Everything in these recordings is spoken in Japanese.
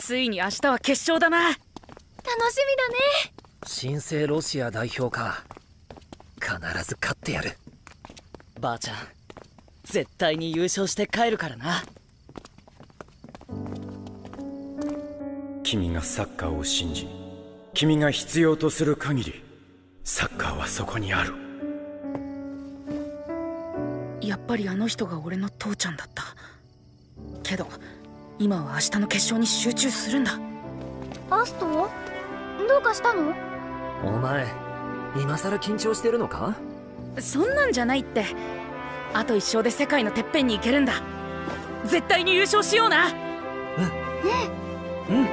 ついに明日は決勝だな。 楽しみだね。 新生ロシア代表か。必ず勝ってやる。 ばあちゃん、絶対に優勝して帰るからな。 君がサッカーを信じ、君が必要とする限りサッカーはそこにある。 やっぱりあの人が俺の父ちゃんだった。けど今は明日の決勝に集中するんだ。 アストどうかしたの？ お前今さら緊張してるのか？ そんなんじゃないって。あと一勝で世界のてっぺんに行けるんだ。絶対に優勝しような。 うん。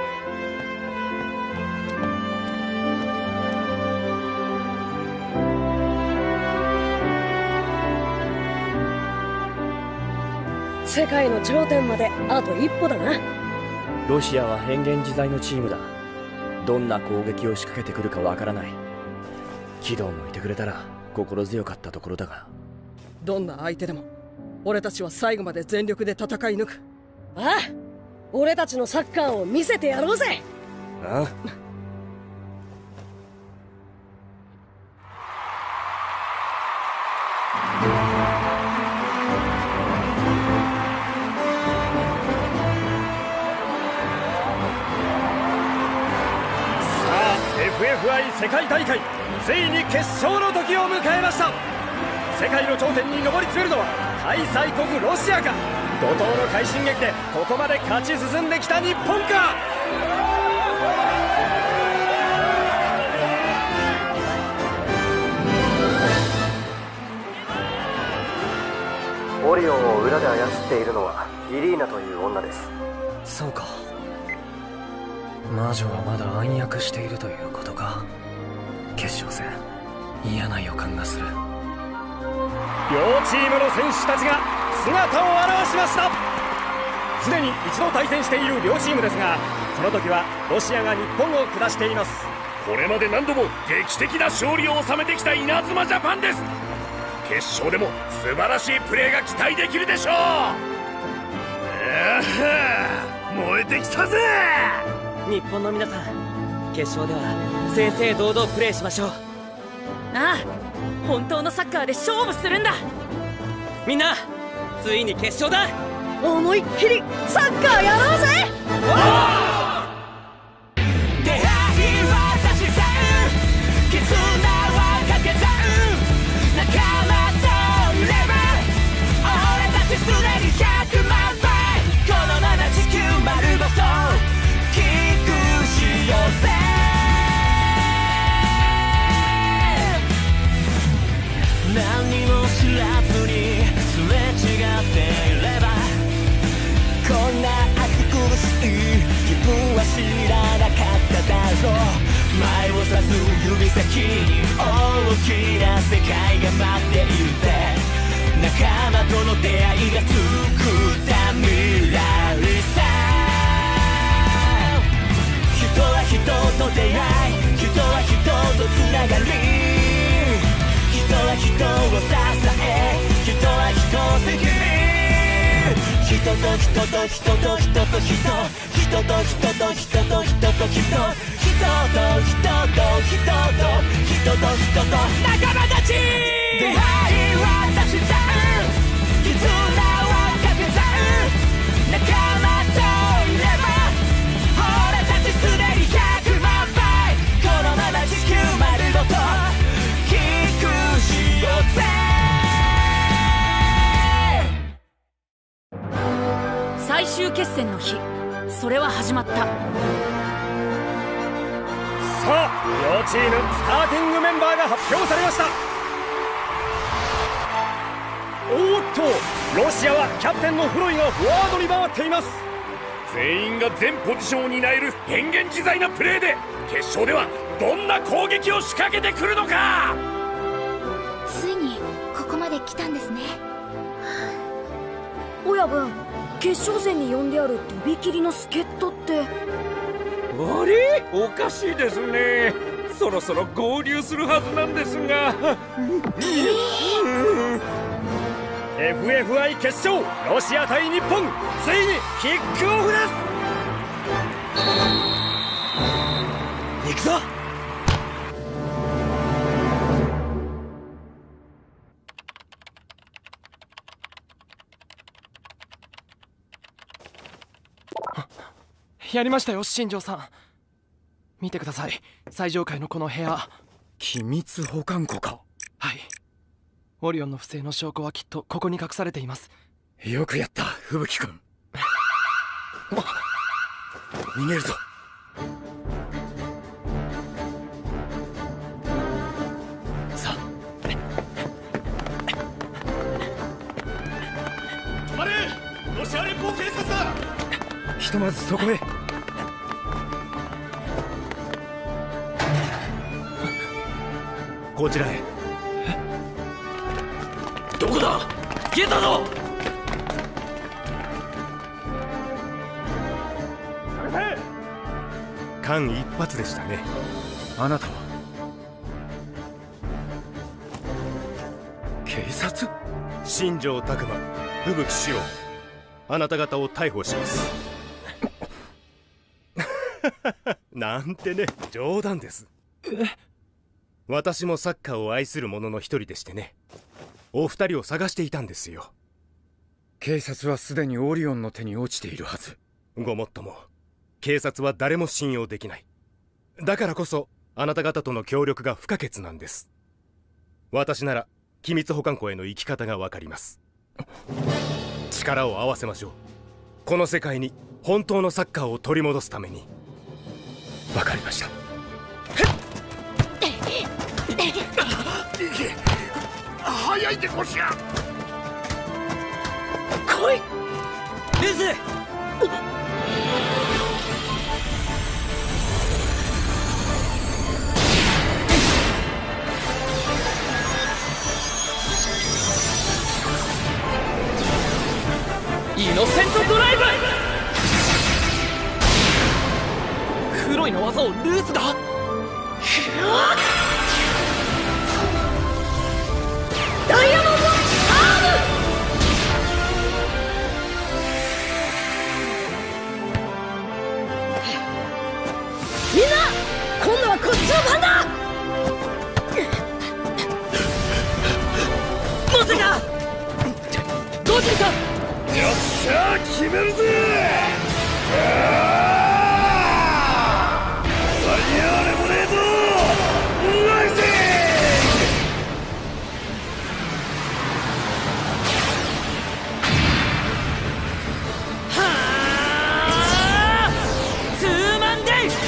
世界の頂点まであと一歩だな。 ロシアは変幻自在のチームだ。どんな攻撃を仕掛けてくるかわからない。軌道もいてくれたら心強かったところだが。 どんな相手でも俺たちは最後まで全力で戦い抜く。ああ、俺たちのサッカーを見せてやろうぜ。 ああ。 FFI 世界大会、ついに決勝の時を迎えました。世界の頂点に上り詰めるのは開催国ロシアか、怒涛の快進撃でここまで勝ち進んできた日本か。 オリオンを裏で操っているのはイリーナという女です。 そうか、魔女はまだ暗躍しているということか。決勝戦、嫌な予感がする。 両チームの選手たちが姿を現しました。すでに一度対戦している両チームですが、その時はロシアが日本を下しています。 これまで何度も劇的な勝利を収めてきた稲妻ジャパンです。決勝でも素晴らしいプレーが期待できるでしょう。燃えてきたぜ。 日本の皆さん、決勝では正々堂々プレーしましょう。 ああ、本当のサッカーで勝負するんだ。 みんな、ついに決勝だ。 思いっきりサッカーやろうぜ。 出会いは足し算、絆は掛け算、仲間といれば俺たちすでに100万倍、このまま地球丸ごとキックしようぜ。何にも知らずにすれ違っていれば、こんな暑苦しい気分は知らなかっただろう。前を指す指先に大きな世界が待っているぜ。仲間との出会いが作った未来さ。人は人と出会い、人は人とつながり、人は人を支え、人は人を責任、人と人と人と人と人、人と人と人と人と人、人と人と人と人と人と仲間たち。出会いは足し算、絆は掛け算、仲間といれば俺たちすでに100万倍、このまま地球丸ごとキックしようぜ。 最終決戦の日、それは始まった。 さあ、両チームスターティングメンバーが発表されました。おーっと、ロシアはキャプテンのフロイがフォワードに回っています。 全員が全ポジションを担える変幻自在なプレーで決勝ではどんな攻撃を仕掛けてくるのか。 ついにここまで来たんですね。 親分、決勝戦に呼んであるとびきりの助っ人って。 あれ、おかしいですね。そろそろ合流するはずなんですが。 FFI 決勝、ロシア対日本、ついにキックオフです。 行くぞ。 やりましたよ、新庄さん。見てください、最上階のこの部屋。 機密保管庫か。 はい。オリオンの不正の証拠はきっとここに隠されています。 よくやった、吹雪君。逃げるぞ。さあ、 止まれ、ロシア連邦警察だ。 ひとまずそこへ。 こちらへ。 どこだ。消えたぞ。 間一髪でしたね。 あなたは警察？ 新庄拓磨、吹雪史郎、あなた方を逮捕します。なんてね、冗談です。私もサッカーを愛する者の一人でしてね、お二人を探していたんですよ。 警察はすでにオリオンの手に落ちているはず。 ごもっとも警察は誰も信用できない。だからこそあなた方との協力が不可欠なんです。私なら機密保管庫への行き方がわかります。力を合わせましょう。この世界に本当のサッカーを取り戻すために。わかりました。 早いでこしや。 来いレズ。イノセントドライブ。フロイの技をルースが。ダイヤモンドアーム。 みんな今度はこっちの番だ。 まさかゴジンさん。 よっしゃー、決めるぜ。ファイヤーレモネードライジング。 はあツーマンデイゴ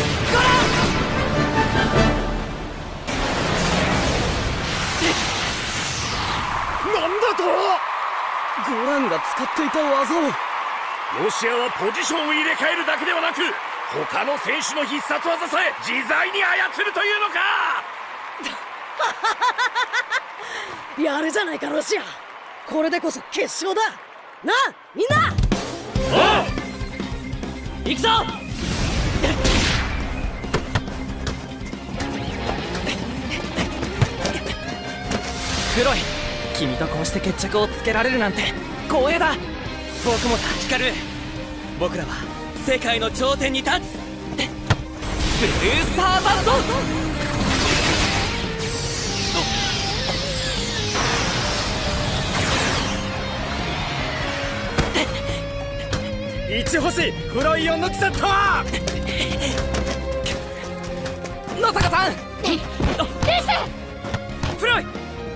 ラン。なんだと。 ゴランが使っていた技を。 ロシアはポジションを入れ替えるだけではなく、他の選手の必殺技さえ自在に操るというのか。 やるじゃないかロシア。これでこそ決勝だなあ、みんな。 行くぞ。クロイ、君とこうして決着をつけられるなんて光栄だ。僕もさ、ヒカル、僕らは世界の頂点に立つ。ブルースターバスト。 1星フロイオンのキサット。 野坂さん。レースフロイ。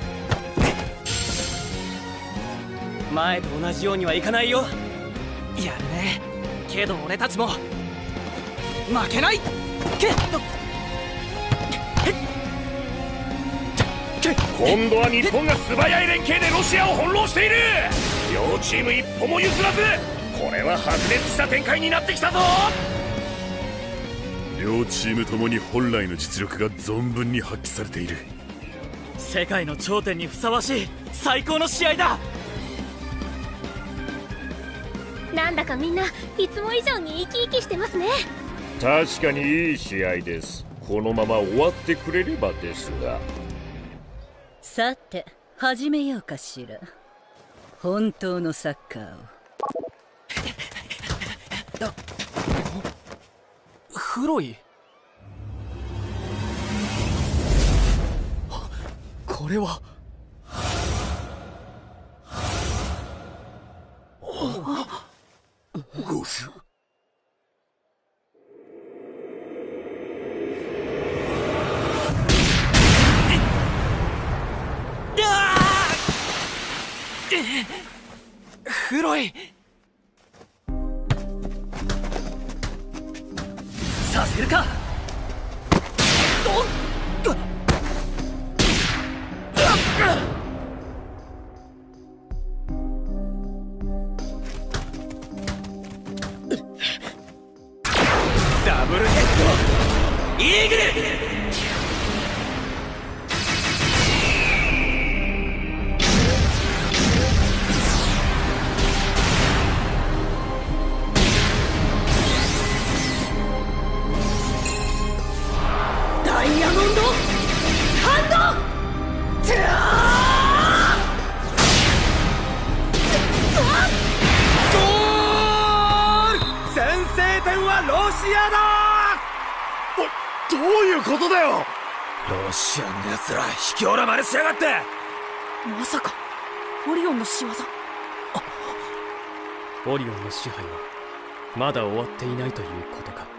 前と同じようにはいかないよ。やるね。けど俺たちも負けない。 今度は日本が素早い連携でロシアを翻弄している。両チーム一歩も譲らず、これは白熱した展開になってきたぞ。 両チームともに本来の実力が存分に発揮されている。 世界の頂点にふさわしい最高の試合だ。 なんだかみんないつも以上に生き生きしてますね。 確かにいい試合です。このまま終わってくれればですが。 さて始めようかしら。本当のサッカーを。 黒い。これはゴシュ。 フロイ、 させるか。ダブルヘッドイーグル。 ダイヤモンドハンド。 ゴール！先制点はロシアだ！ どういうことだよ。 ロシアの奴ら卑怯な真似しやがって。 まさかオリオンの仕業。 オリオンの支配はまだ終わっていないということか。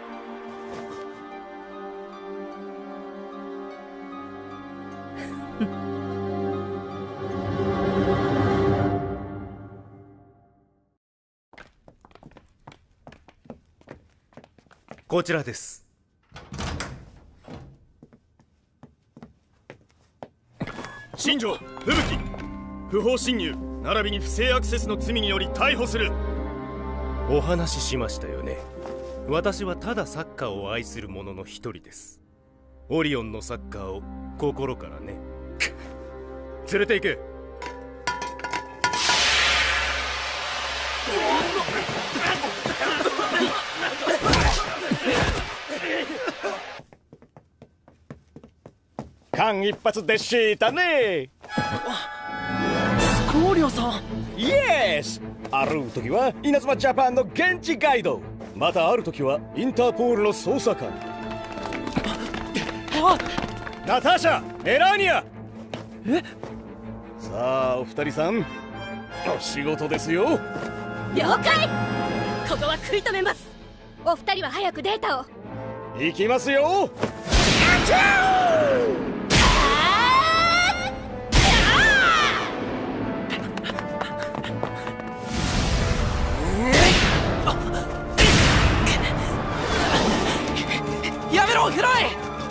こちらです。 新庄、吹雪、不法侵入並びに不正アクセスの罪により逮捕する。 お話ししましたよね。私はただサッカーを愛する者の一人です。オリオンのサッカーを心からね。連れて行く。 間一髪でしたね。 スコーリョさん。 イエス。ある時は稲妻ジャパンの現地ガイド、またある時はインターポールの捜査官。ナターシャ、メラーニア。さあお二人さん、お仕事ですよ。 了解。ここは食い止めます。お二人は早くデータを。 行きますよ。 やめろフロイ。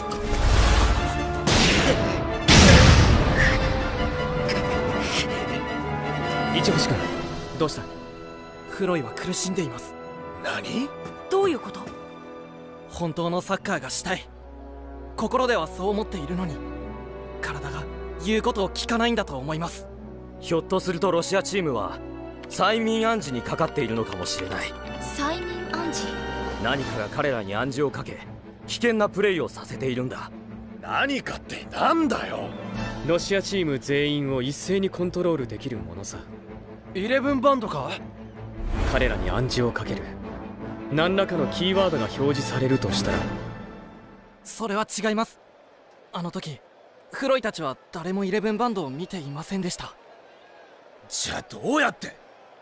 一星君、どうした？フロイは苦しんでいます。 何？ どういうこと？ 本当のサッカーがしたい。心ではそう思っているのに、体が言うことを聞かないんだと思います。 ひょっとするとロシアチームは催眠暗示にかかっているのかもしれない。 催眠暗示？ 何かが彼らに暗示をかけ、危険なプレイをさせているんだ。 何かってなんだよ。 ロシアチーム全員を一斉にコントロールできるものさ。 11バンドか？ 彼らに暗示をかける何らかのキーワードが表示されるとしたら。 それは違います。あの時フロイたちは誰も11バンドを見ていませんでした。 じゃあどうやって？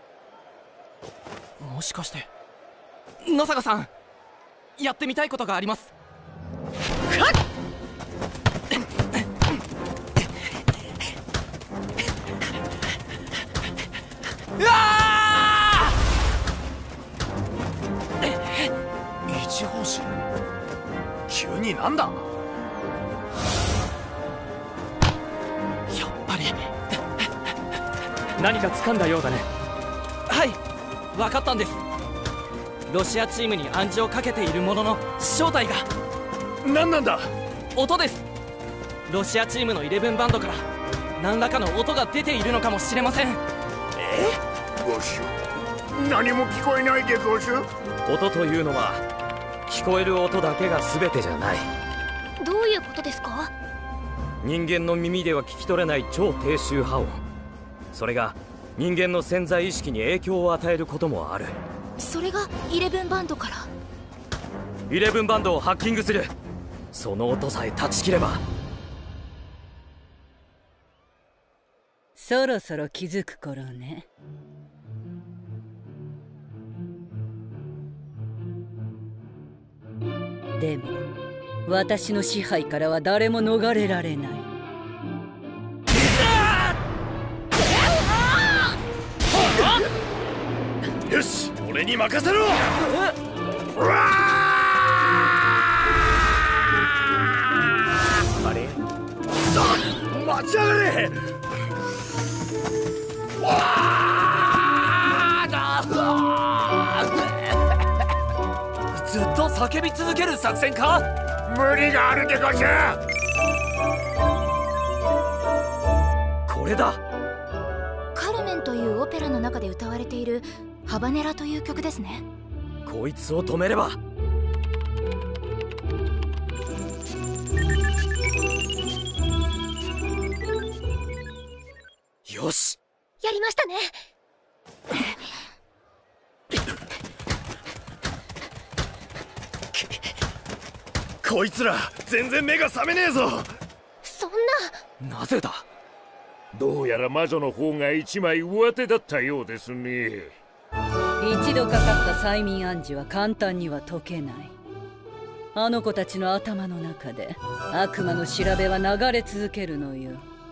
もしかして野坂さん、やってみたいことがあります。うわー！一星、急になんだ？ やっぱり何か掴んだようだね。 はい、分かったんです。ロシアチームに暗示をかけているものの正体が。 何なんだ？ 音です。ロシアチームの11バンドから何らかの音が出ているのかもしれません。 ゴシュ、何も聞こえないでゴシュ。 音というのは聞こえる音だけが全てじゃない。 どういうことですか？ 人間の耳では聞き取れない超低周波音、それが人間の潜在意識に影響を与えることもある。 それが11バンドから。 11バンドをハッキングする。その音さえ断ち切れば。 そろそろ気づく頃ね。でも私の支配からは誰も逃れられない。 よし、俺に任せろ。 あれ、 待ちやがれ。 ずっと叫び続ける作戦か？ 無理があるでごじゃ。 これだ。 カルメンというオペラの中で歌われているハバネラという曲ですね。 こいつを止めれば。よし、 やりましたね。 こいつら全然目が覚めねえぞ。 そんなぜだ。 どうやら魔女の方が一枚上手だったようですね。 一度かかった催眠暗示は簡単には解けない。あの子たちの頭の中で悪魔の調べは流れ続けるのよ。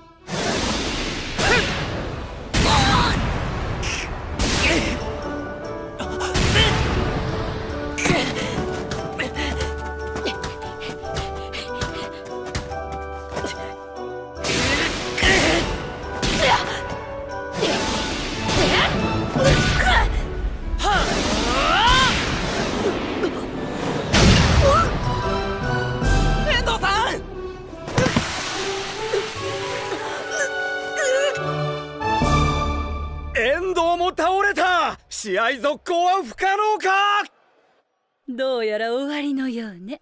試合続行は不可能か。 どうやら終わりのようね。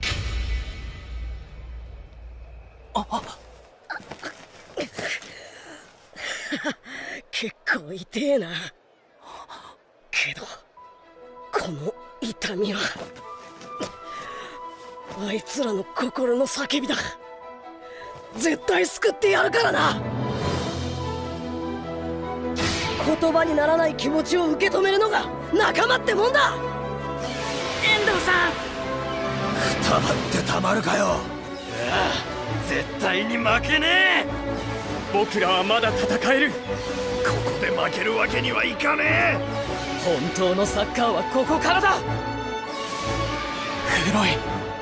結構痛えな。けどこの痛みはあいつらの心の叫びだ。絶対救ってやるからな。言葉にならない気持ちを受け止めるのが仲間ってもんだ。 遠藤さん、 くたばってたまるかよ。ああ、絶対に負けねえ。 僕らはまだ戦える。 ここで負けるわけにはいかねえ。 本当のサッカーはここからだ。黒い。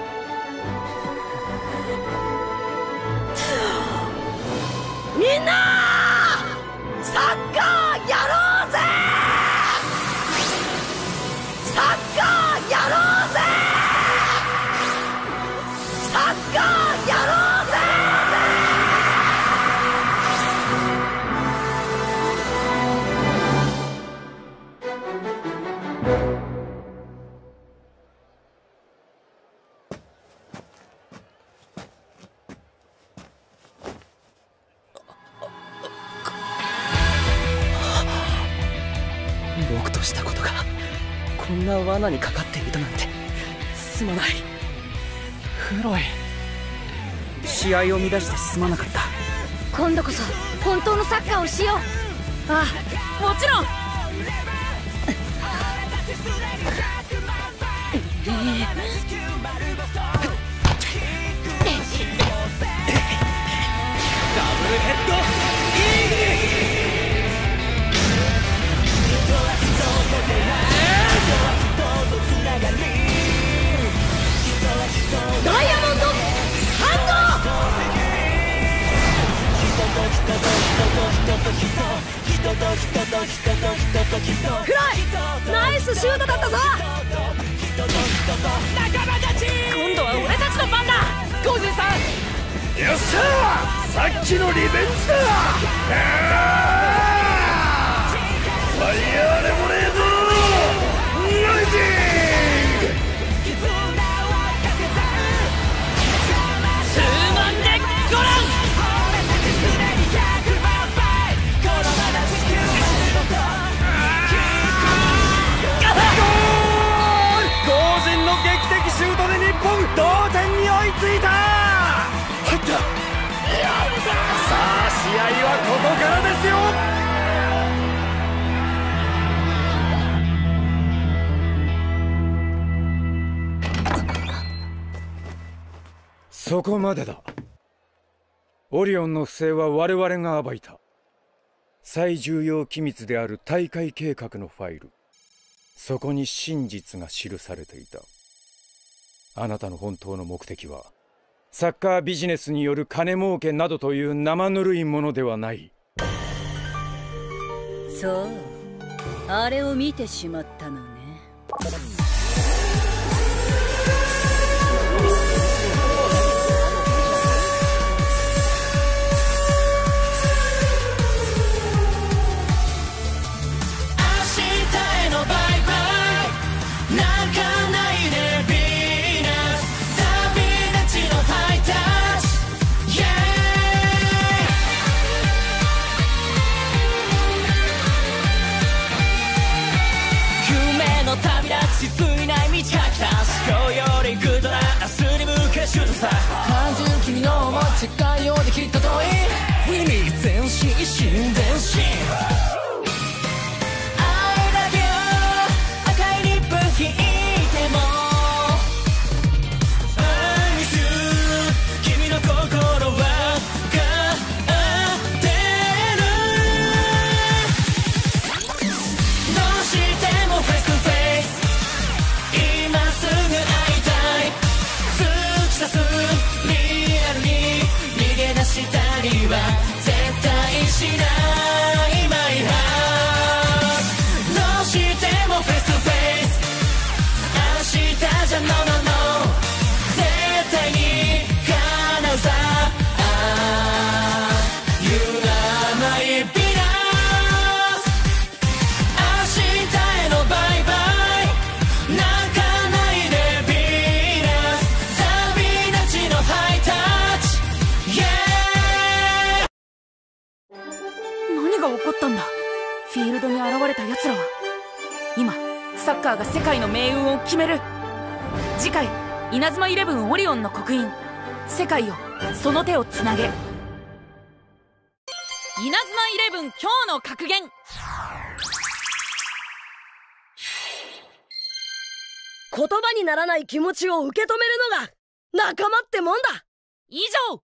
みんなサッカーやろうぜ。サッカーやろうぜ。サッカーやろうぜ。 僕としたことがこんな罠にかかっていたなんてすまない。フロイ、試合を乱してすまなかった。 今度こそ本当のサッカーをしよう。 ああ、もちろん。 ダブルヘッドダイヤモンド反応。フライ、ナイスシュートだったぞ。 今度は俺たちの番だ。ゴジンさん、 よっしゃ、さっきのリベンジだ。ファイヤーレモネードライジング。 ツーマンでゴラン。 ゴール！ゴージンの劇的シュ同点に追いついた。入った。さあ試合はここからですよ。 そこまでだ。オリオンの不正は我々が暴いた。最重要機密である大会計画のファイル、そこに真実が記されていた。あなたの本当の目的はサッカービジネスによる金儲けなどという生ぬるいものではない。 そう、あれを見てしまったのね。 単純君の思い違いようできっと遠いウィニー前進新前進愛だけを赤いリップ引いても愛す君の心は変わってるどうしてもフェイストゥフェイス今すぐ会いたいリアルに逃げ出したりは絶対しないマイハートどうしてもフェイストゥフェイス明日じゃ No No No 絶対に叶うさ You are my Venus 明日へのバイバイ泣かないで何が起こったんだ。フィールドに現れた奴らは今サッカーが世界の命運を決める。次回稲妻イレブンオリオンの刻印、世界よその手をつなげ。稲妻イレブン今日の格言。 言葉にならない気持ちを受け止めるのが仲間ってもんだ。 以上